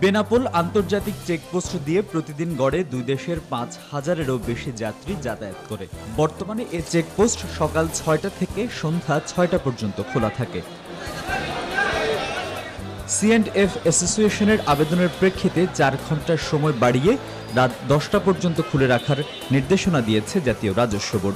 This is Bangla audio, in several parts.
বেনাপোল আন্তর্জাতিক চেকপোস্ট দিয়ে প্রতিদিন গড়ে দুই দেশের ৫,০০০-এরও বেশি যাত্রী যাতায়াত করে। বর্তমানে এ চেকপোস্ট সকাল ৬টা থেকে সন্ধ্যা ৬টা পর্যন্ত খোলা থাকে। C&F অ্যাসোসিয়েশনের আবেদনের প্রেক্ষিতে ৪ ঘন্টার সময় বাড়িয়ে রাত ১০টা পর্যন্ত খুলে রাখার নির্দেশনা দিয়েছে জাতীয় রাজস্ব বোর্ড।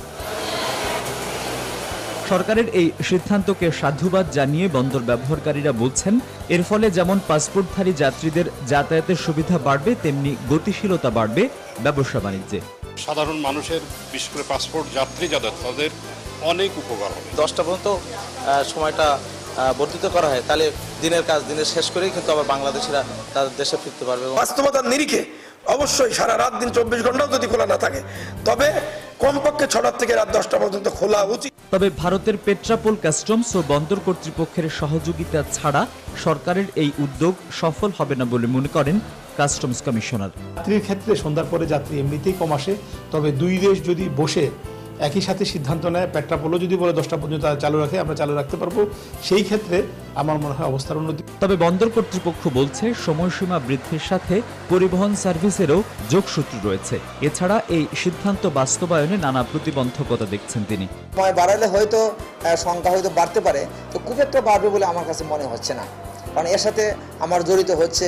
সরকারের এই সিদ্ধান্তকে সাধুবাদ জানিয়ে বন্দর ব্যবহারকারীরা বলছেন, এর ফলে যেমন পাসপোর্টধারী যাত্রীদের যাতায়াতের সুবিধা বাড়বে, তেমনি গতিশীলতা বাড়বে ব্যবসা বাণিজ্যে। সাধারণ মানুষের, বিশেষ করে পাসপোর্ট যাত্রী যাদের, তাদের অনেক উপকার হবে। 10টা পর্যন্ত সময়টা বর্ধিত করা হয়, তাহলে দিনের কাজ দিনের শেষ করেই কিন্তু আবার বাংলাদেশিরা তাদের দেশে ফিরতে পারবে। বাস্তবতার নিরিখে অবশ্যই সারা রাত দিন 24 ঘন্টাও যদি খোলা না থাকে, তবে কমপক্ষে 6টা থেকে রাত 10টা পর্যন্ত খোলা উচিত। তবে ভারতের পেট্রাপোল কাস্টমস ও বন্দর কর্তৃপক্ষের সহযোগিতা ছাড়া সরকারের এই উদ্যোগ সফল হবে না বলে মনে করেন কাস্টমস কমিশনার। যাত্রীর ক্ষেত্রে সন্ধ্যার পরে যাত্রী এমনিতেই কম আসে, তবে দুই দেশ যদি বসে একই সাথে সিদ্ধান্ত নেয়, পেট্রাপোলও যদি বলে 10টা পর্যন্ত চালু রাখে, আমরা চালু রাখতে পারবো, সেই ক্ষেত্রে আমার মনে হয় অবস্থার উন্নতি। তবে বন্দর কর্তৃপক্ষ বলছে, সময়সীমা বৃদ্ধির সাথে পরিবহন সার্ভিসেরও যোগসূত্র রয়েছে। এছাড়া এই সিদ্ধান্ত বাস্তবায়নে নানা প্রতিবন্ধকতা দেখছেন তিনি। সময় বাড়ালে হয়তো সংখ্যা হয়তো বাড়তে পারে, তো খুব একটা বাড়বে বলে আমার কাছে মনে হচ্ছে না, কারণ এর সাথে আমার জড়িত হচ্ছে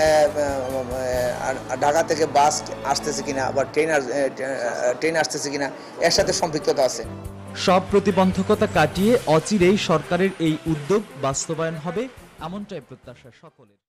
ঢাকা থেকে বাস আসতেছে কিনা বা ট্রেন আসতেছে কিনা, এর সাথে সম্পৃক্ততা আছে। সব প্রতিবন্ধকতা কাটিয়ে অচিরেই সরকারের এই উদ্যোগ বাস্তবায়ন হবে, এমনটাই প্রত্যাশা সকলের।